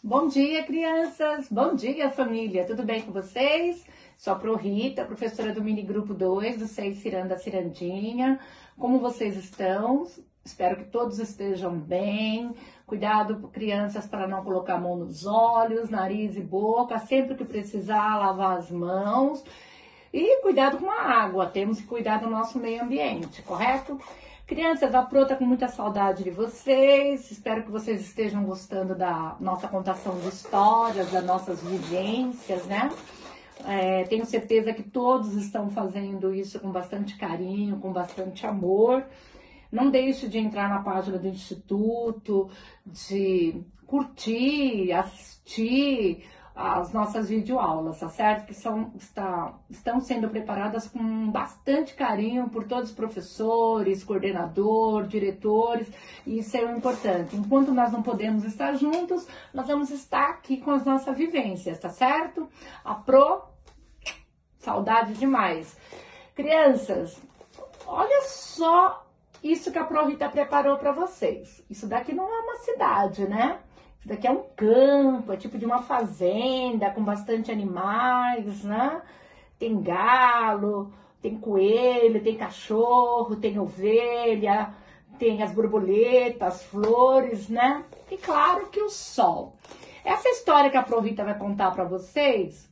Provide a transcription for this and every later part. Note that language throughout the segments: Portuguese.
Bom dia, crianças! Bom dia, família! Tudo bem com vocês? Sou a Pro Rita, professora do Mini Grupo 2 do SEI Ciranda Cirandinha. Como vocês estão? Espero que todos estejam bem. Cuidado, crianças, para não colocar a mão nos olhos, nariz e boca. Sempre que precisar, lavar as mãos. E cuidado com a água. Temos que cuidar do nosso meio ambiente, correto? Crianças, a Pro tá com muita saudade de vocês. Espero que vocês estejam gostando da nossa contação de histórias, das nossas vivências, né? Tenho certeza que todos estão fazendo isso com bastante carinho, com bastante amor. Não deixe de entrar na página do Instituto, de curtir, assistir as nossas videoaulas, tá certo? Que estão sendo preparadas com bastante carinho por todos os professores, coordenador, diretores, e isso é importante. Enquanto nós não podemos estar juntos, nós vamos estar aqui com as nossas vivências, tá certo? A Pro, saudade demais. Crianças, olha só isso que a Pro Rita preparou para vocês. Isso daqui não é uma cidade, né? Isso daqui é um campo, é tipo de uma fazenda com bastante animais, né? Tem galo, tem coelho, tem cachorro, tem ovelha, tem as borboletas, flores, né? E claro que o sol. Essa história que a Pro Rita vai contar para vocês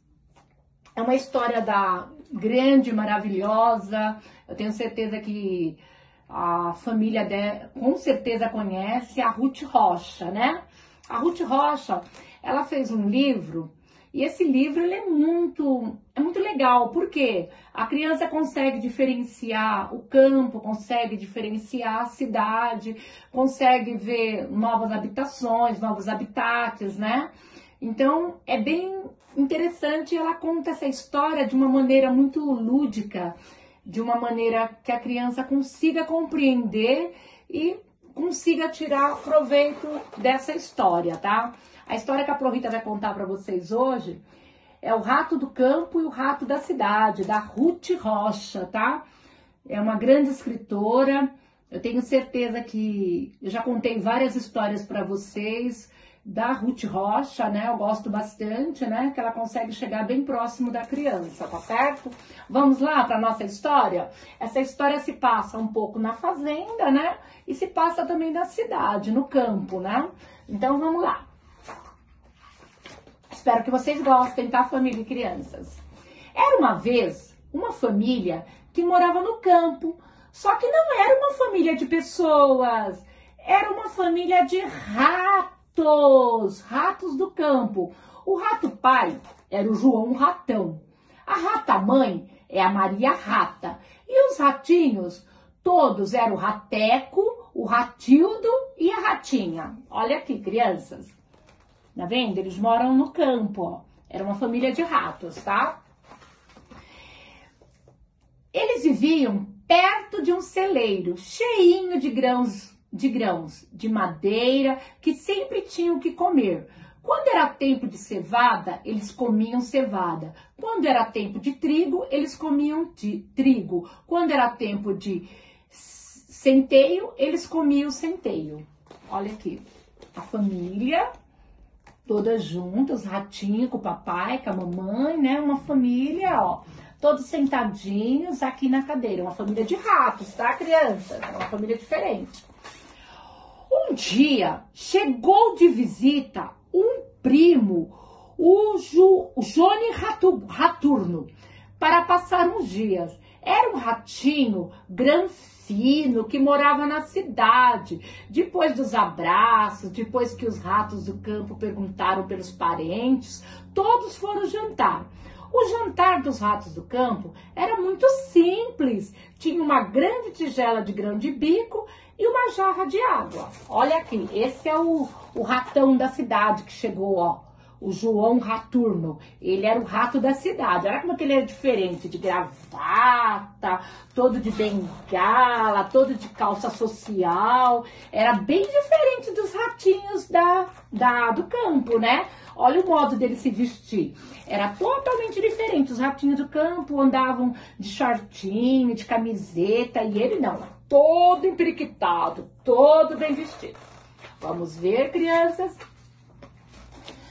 é uma história da grande, maravilhosa. Eu tenho certeza que a família dela com certeza conhece a Ruth Rocha, né? A Ruth Rocha, ela fez um livro, e esse livro ele é muito legal, porque a criança consegue diferenciar o campo, consegue diferenciar a cidade, consegue ver novas habitações, novos habitats, né? Então, é bem interessante, ela conta essa história de uma maneira muito lúdica, de uma maneira que a criança consiga compreender e consiga tirar proveito dessa história, tá? A história que a Pro Rita vai contar para vocês hoje é o Rato do Campo e o Rato da Cidade, da Ruth Rocha, tá? É uma grande escritora. Eu tenho certeza que eu já contei várias histórias para vocês da Ruth Rocha, né? Eu gosto bastante, né? Que ela consegue chegar bem próximo da criança, tá certo? Vamos lá para nossa história? Essa história se passa um pouco na fazenda, né? E se passa também na cidade, no campo, né? Então vamos lá. Espero que vocês gostem, tá, família e crianças? Era uma vez uma família que morava no campo, só que não era uma família de pessoas, era uma família de ratos, ratos do campo. O rato pai era o João Ratão, a rata mãe é a Maria Rata, e os ratinhos todos eram o Rateco, o Ratildo e a Ratinha. Olha aqui, crianças. Tá vendo? Eles moram no campo, ó. Era uma família de ratos, tá? Eles viviam perto de um celeiro cheinho de grãos de madeira, que sempre tinham o que comer. Quando era tempo de cevada, eles comiam cevada. Quando era tempo de trigo, eles comiam trigo. Quando era tempo de centeio, eles comiam centeio. Olha aqui, a família toda junta, os ratinhos com o papai, com a mamãe, né? Uma família, ó, todos sentadinhos aqui na cadeira. Uma família de ratos, tá, criança? É uma família diferente. Um dia, chegou de visita um primo, o Johnny Raturno, para passar uns dias. Era um ratinho granfino que morava na cidade. Depois dos abraços, depois que os ratos do campo perguntaram pelos parentes, todos foram jantar. O jantar dos ratos do campo era muito simples. Tinha uma grande tigela de grão de bico e uma jarra de água. Olha aqui, esse é o ratão da cidade que chegou, ó. O João Raturno, ele era o rato da cidade. Olha como que ele era diferente, de gravata, todo de bengala, todo de calça social. Era bem diferente dos ratinhos do campo, né? Olha o modo dele se vestir. Era totalmente diferente. Os ratinhos do campo andavam de shortinho, de camiseta, e ele não, todo emperiquitado, todo bem vestido. Vamos ver, crianças?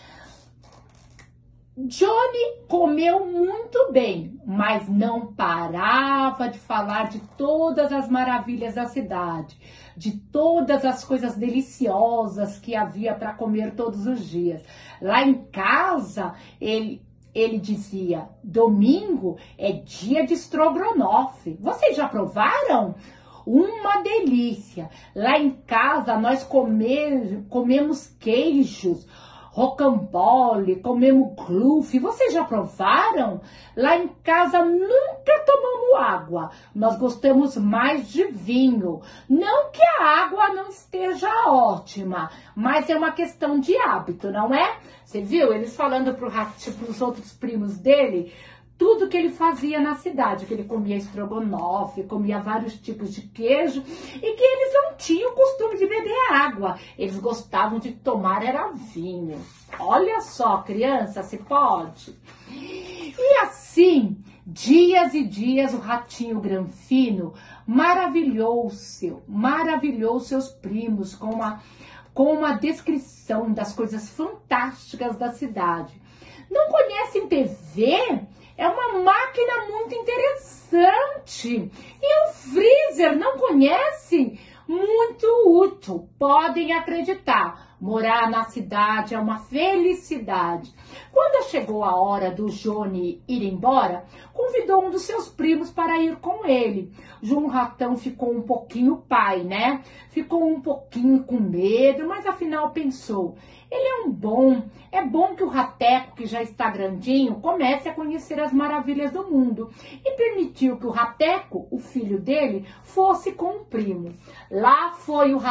Johnny comeu muito bem, mas não parava de falar de todas as maravilhas da cidade, de todas as coisas deliciosas que havia para comer todos os dias. Lá em casa, ele dizia: domingo é dia de estrogonofe. Vocês já provaram? Uma delícia. Lá em casa nós comemos queijos, rocambole, comemos clufe. Vocês já provaram? Lá em casa nunca tomamos água. Nós gostamos mais de vinho. Não que a água não esteja ótima, mas é uma questão de hábito, não é? Você viu eles falando para os outros primos dele tudo que ele fazia na cidade, que ele comia estrogonofe, comia vários tipos de queijo e que eles não tinham o costume de beber água. Eles gostavam de tomar era vinho. Olha só, criança, se pode. E assim, dias e dias, o ratinho Granfino maravilhou seus primos com uma descrição das coisas fantásticas da cidade. Não conhecem TV? É uma máquina muito interessante. E o freezer, não conhece? Muito útil, podem acreditar. Morar na cidade é uma felicidade. Quando chegou a hora do Johnny ir embora, convidou um dos seus primos para ir com ele. João Ratão ficou um pouquinho pai, né? Ficou um pouquinho com medo, mas afinal pensou: ele é bom que o Rateco, que já está grandinho, comece a conhecer as maravilhas do mundo. E permitiu que o Rateco, o filho dele, fosse com o primo. Lá foi o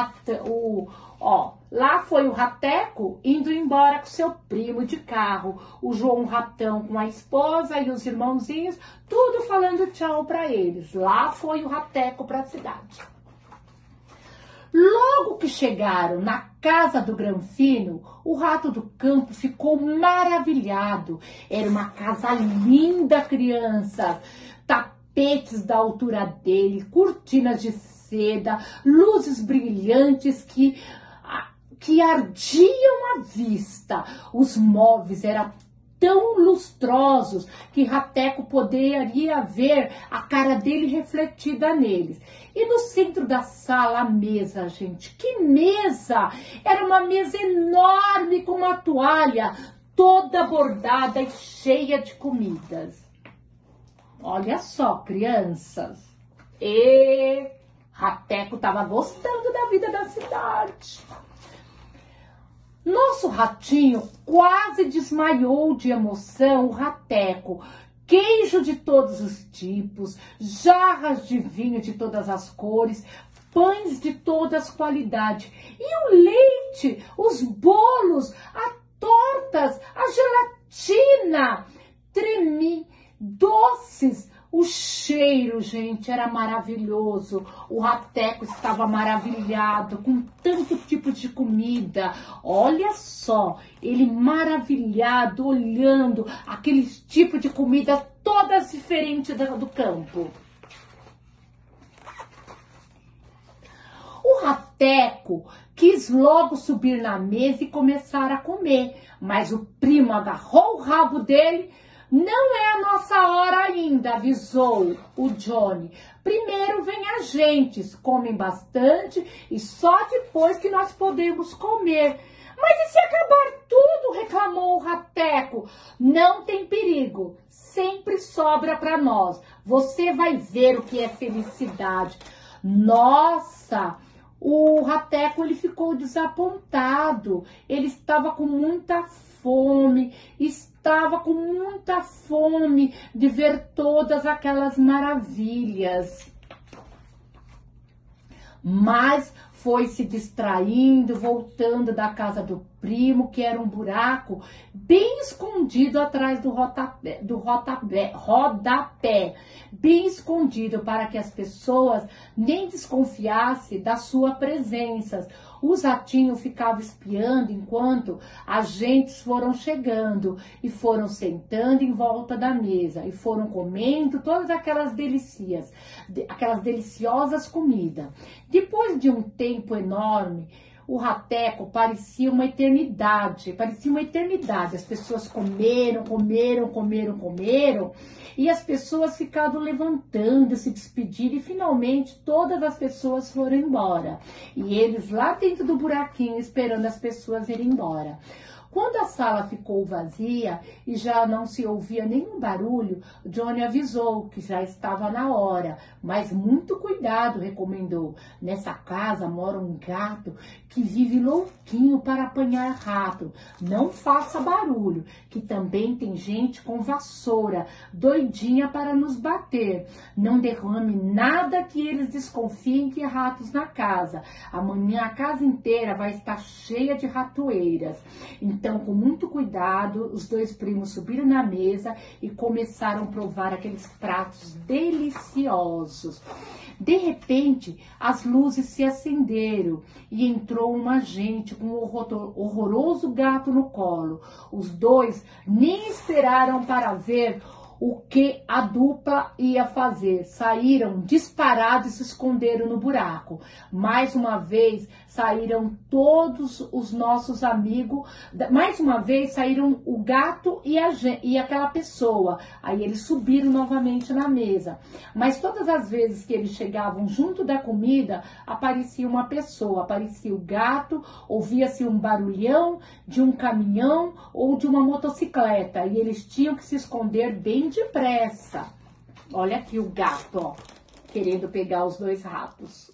Rateco indo embora com seu primo de carro. O João Ratão com a esposa e os irmãozinhos, tudo falando tchau para eles. Lá foi o Rateco para a cidade. Logo que chegaram na casa do Granfino, o rato do campo ficou maravilhado. Era uma casa linda, crianças. Tapetes da altura dele, cortinas de seda, luzes brilhantes que ardiam a vista. Os móveis eram tão lustrosos que Rateco poderia ver a cara dele refletida neles. E no centro da sala, a mesa, gente. Que mesa! Era uma mesa enorme com uma toalha toda bordada e cheia de comidas. Olha só, crianças. E Rateco estava gostando da vida da cidade. Nosso ratinho quase desmaiou de emoção. O Rateco, queijo de todos os tipos, jarras de vinho de todas as cores, pães de todas as qualidades. E o leite, os bolos, as tortas, a gelatina, doces. O cheiro, gente, era maravilhoso. O Rateco estava maravilhado com tanto tipo de comida. Olha só, ele maravilhado, olhando aqueles tipos de comida todas diferentes do campo. O Rateco quis logo subir na mesa e começar a comer, mas o primo agarrou o rabo dele. Não é a nossa hora ainda, avisou o Johnny. Primeiro vem a gente, comem bastante e só depois que nós podemos comer. Mas e se acabar tudo? Reclamou o Rateco. Não tem perigo, sempre sobra para nós. Você vai ver o que é felicidade. Nossa! O Rateco, ele ficou desapontado. Ele estava com muita fome, estava com muita fome de ver todas aquelas maravilhas. Mas foi se distraindo, voltando da casa do primo, que era um buraco bem escondido atrás do rodapé, bem escondido para que as pessoas nem desconfiassem da sua presença. Os ratinhos ficavam espiando enquanto as gentes foram chegando e foram sentando em volta da mesa e foram comendo todas aquelas deliciosas comidas. Depois de um tempo enorme, o rateco parecia uma eternidade, as pessoas comeram, e as pessoas ficaram levantando, se despedindo, e finalmente todas as pessoas foram embora. E eles lá dentro do buraquinho esperando as pessoas irem embora. Quando a sala ficou vazia e já não se ouvia nenhum barulho, Johnny avisou que já estava na hora, mas muito cuidado, recomendou. Nessa casa mora um gato que vive louquinho para apanhar rato. Não faça barulho, que também tem gente com vassoura, doidinha para nos bater. Não derrame nada que eles desconfiem que há ratos na casa. Amanhã a casa inteira vai estar cheia de ratoeiras. Então, com muito cuidado, os dois primos subiram na mesa e começaram a provar aqueles pratos deliciosos. De repente, as luzes se acenderam e entrou uma gente com um horroroso gato no colo. Os dois nem esperaram para ver o que a dupla ia fazer. Saíram disparados e se esconderam no buraco. Mais uma vez saíram todos os nossos amigos. Mais uma vez saíram o gato e aquela pessoa. Aí eles subiram novamente na mesa. Mas todas as vezes que eles chegavam junto da comida, aparecia uma pessoa, aparecia o gato, ouvia-se um barulhão de um caminhão ou de uma motocicleta. E eles tinham que se esconder bem depressa. Olha aqui o gato, ó, querendo pegar os dois ratos.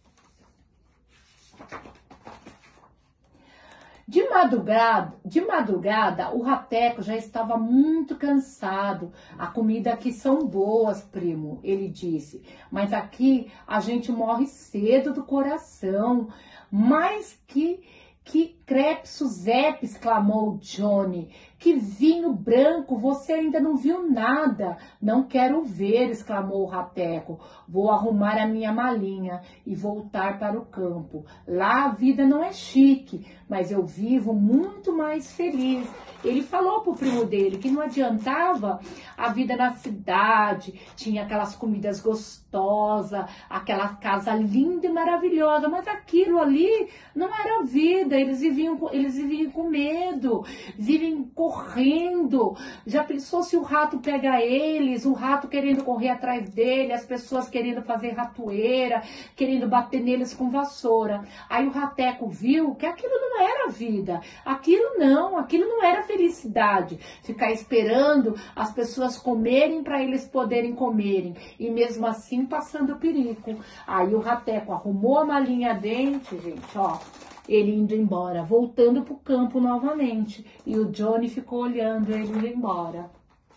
De madrugada, o rateco já estava muito cansado. A comida aqui são boas, primo, ele disse. Mas aqui a gente morre cedo do coração. Mas que crepes, exclamou Johnny. Que vinho branco, você ainda não viu nada. Não quero ver, exclamou o rateco. Vou arrumar a minha malinha e voltar para o campo. Lá a vida não é chique, mas eu vivo muito mais feliz. Ele falou pro primo dele que não adiantava a vida na cidade, tinha aquelas comidas gostosas, aquela casa linda e maravilhosa, mas aquilo ali não era vida, eles viviam com medo, vivem correndo. Já pensou se o rato pega eles, o rato querendo correr atrás dele, as pessoas querendo fazer ratoeira, querendo bater neles com vassoura. Aí o rateco viu que aquilo não era vida, aquilo não era felicidade, ficar esperando as pessoas comerem para eles poderem comerem, e mesmo assim passando perigo. Aí o rateco arrumou a malinha dentro, gente, ó, ele indo embora, voltando pro campo novamente, e o Johnny ficou olhando ele indo embora.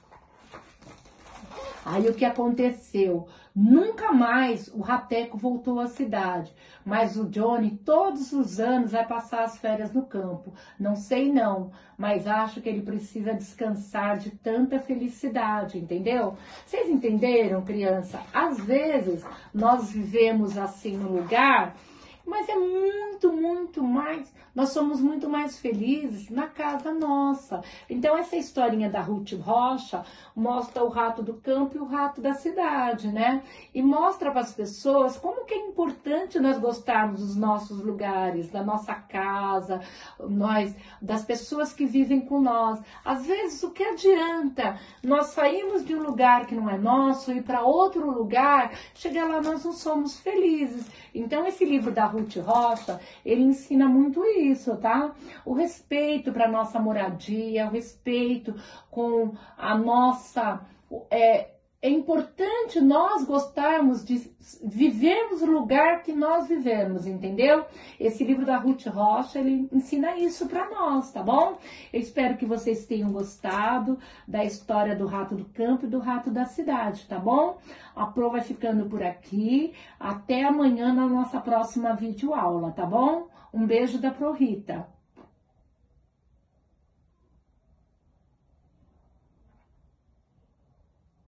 Aí o que aconteceu? Nunca mais o rateco voltou à cidade, mas o Johnny todos os anos vai passar as férias no campo. Não sei não, mas acho que ele precisa descansar de tanta felicidade, entendeu? Vocês entenderam, criança? Às vezes nós vivemos assim no lugar, mas é muito mais, nós somos muito mais felizes na casa nossa. Então essa historinha da Ruth Rocha mostra o rato do campo e o rato da cidade, né? E mostra para as pessoas como que é importante nós gostarmos dos nossos lugares, da nossa casa, das pessoas que vivem com nós. Às vezes o que adianta nós sairmos de um lugar que não é nosso e para outro lugar, chegar lá nós não somos felizes. Então esse livro da Ruth Rocha, ele ensina muito isso, tá? O respeito para nossa moradia, o respeito com a nossa... É importante nós gostarmos de vivermos o lugar que nós vivemos, entendeu? Esse livro da Ruth Rocha, ele ensina isso para nós, tá bom? Eu espero que vocês tenham gostado da história do rato do campo e do rato da cidade, tá bom? A Pro vai ficando por aqui. Até amanhã na nossa próxima videoaula, tá bom? Um beijo da Pro Rita.